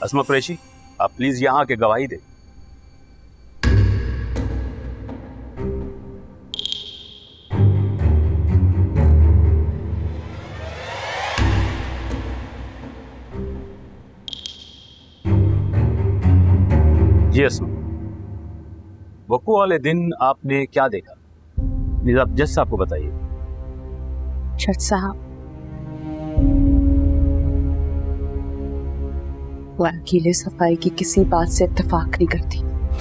अस्मा कुरैशी, आप प्लीज यहाँ आके गवाही दें। जी अस्मा, वकू वाले दिन आपने क्या देखा? प्लीज आप जज साहब को बताइए। जज साहब, वो अकेले सफाई की किसी बात से इत्तेफाक नहीं करती।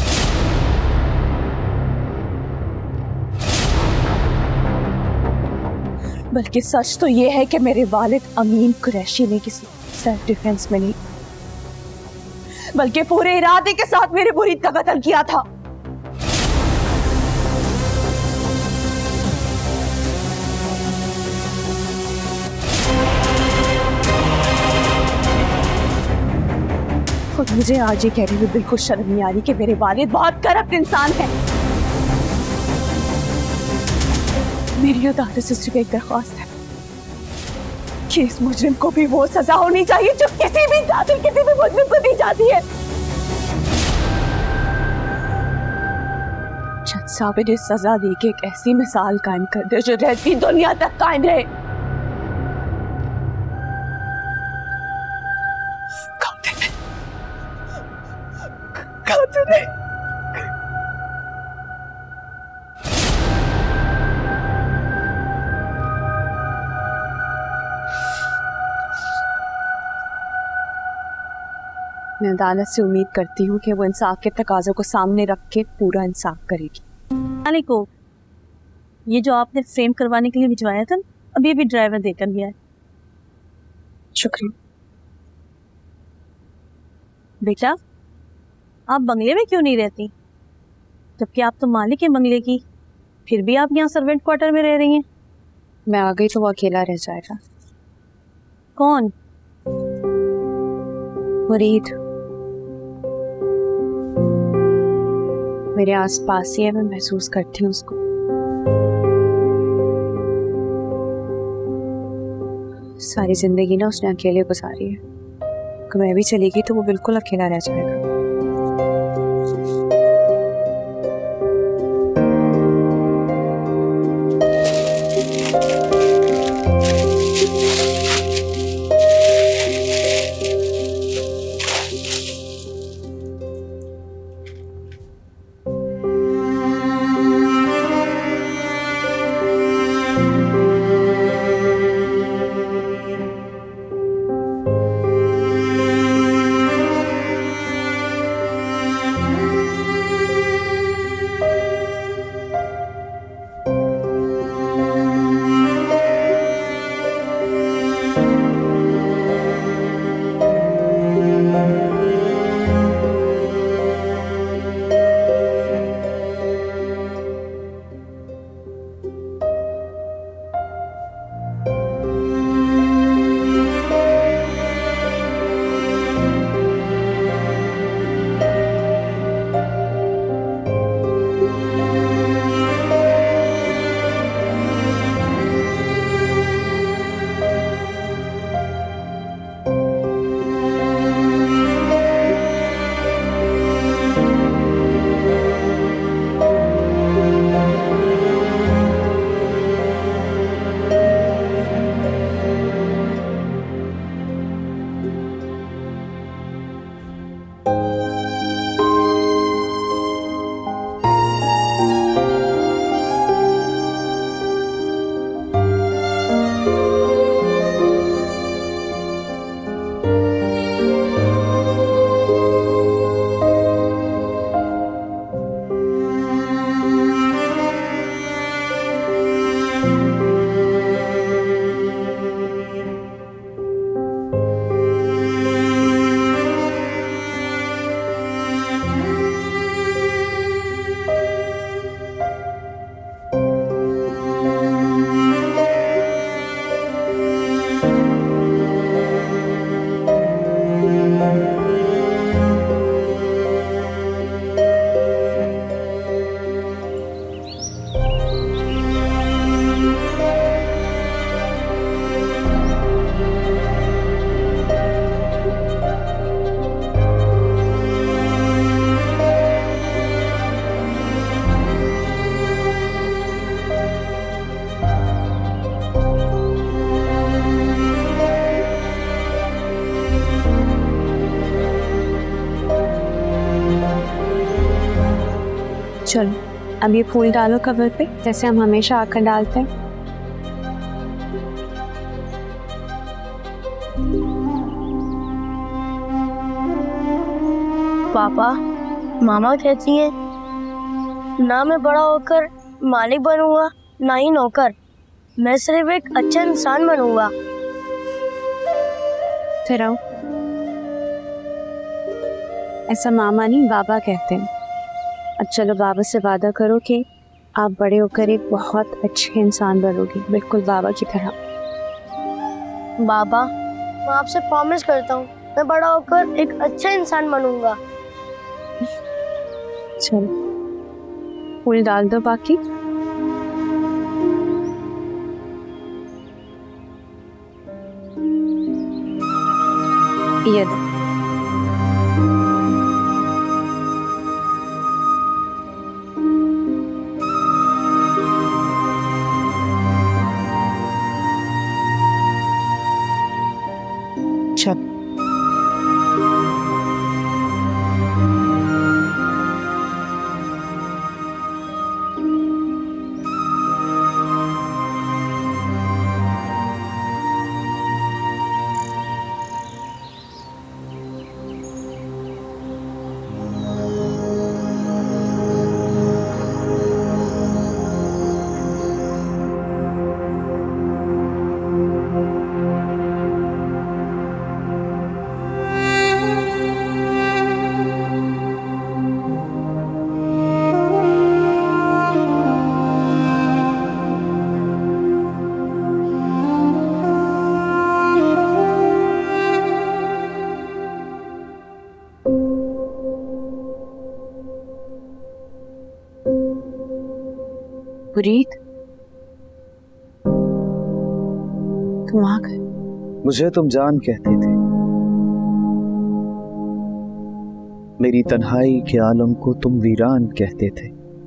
बल्कि सच तो ये है कि मेरे वालिद अमीन कुरैशी ने किसी सेल्फ डिफेंस में नहीं, बल्कि पूरे इरादे के साथ मेरे मुरीद का कत्ल किया था। खुद मुझे आज ये कहने में बिल्कुल शर्म नहीं आ रही कि मेरे वालिद बहुत करप्ट इंसान हैं। मेरी अदालत से सिर्फ एक दरख्वास्त है कि इस मुजरिम को भी वो सजा होनी चाहिए जो किसी भी कातिल, किसी भी मुजरिम को दी जाती है। जज साहब, इन्हें सजा दी कि एक ऐसी मिसाल कायम कर दे जो रहती दुनिया तक कायम रहे। मैं अदालत से उम्मीद करती हूँ कि वो इंसाफ के तकाज़ों को सामने रख के पूरा इंसाफ करेगी। को ये जो आपने फ्रेम करवाने के लिए भिजवाया था, अभी अभी ड्राइवर देकर गया है। शुक्रिया। बेटा, आप बंगले में क्यों नहीं रहती? जबकि आप तो मालिक है बंगले की, फिर भी आप यहाँ सर्वेंट क्वार्टर में रह रही हैं। मैं आ गई तो वो अकेला रह जाएगा। कौन? मुरीद मेरे आसपास ही है, मैं महसूस करती हूँ उसको। सारी जिंदगी ना उसने अकेले गुजारी है, अगर मैं भी चली गई तो वो बिल्कुल अकेला रह जाएगा। चलो अब ये फूल डालो कवर पे, जैसे हम हमेशा आकर डालते हैं। पापा, मामा कहती है ना मैं बड़ा होकर मालिक बनूंगा ना ही नौकर, मैं सिर्फ एक अच्छा इंसान बनूंगा। फिर आओ, ऐसा मामा नहीं बाबा कहते हैं। अब चलो बाबा से वादा करो कि आप बड़े होकर एक बहुत अच्छे इंसान बनोगे, बिल्कुल बाबा की तरह। बाबा, मैं आपसे प्रॉमिस करता हूँ मैं बड़ा होकर एक अच्छा इंसान बनूंगा। चलो फूल डाल दो बाकी। ये दो। चल पुरीत, तुम आ गए। मुझे तुम जान कहते थे, मेरी तन्हाई के आलम को तुम वीरान कहते थे।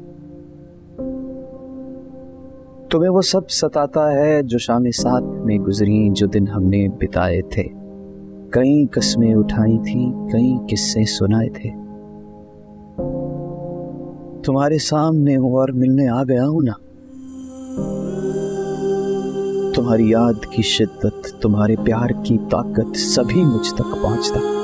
तुम्हें वो सब सताता है जो शाम साथ में गुजरी, जो दिन हमने बिताए थे। कई कस्में उठाई थी, कई किस्से सुनाए थे। तुम्हारे सामने हूं और मिलने आ गया हूं ना। तुम्हारी याद की शिद्दत, तुम्हारे प्यार की ताकत सभी मुझ तक पहुंचता।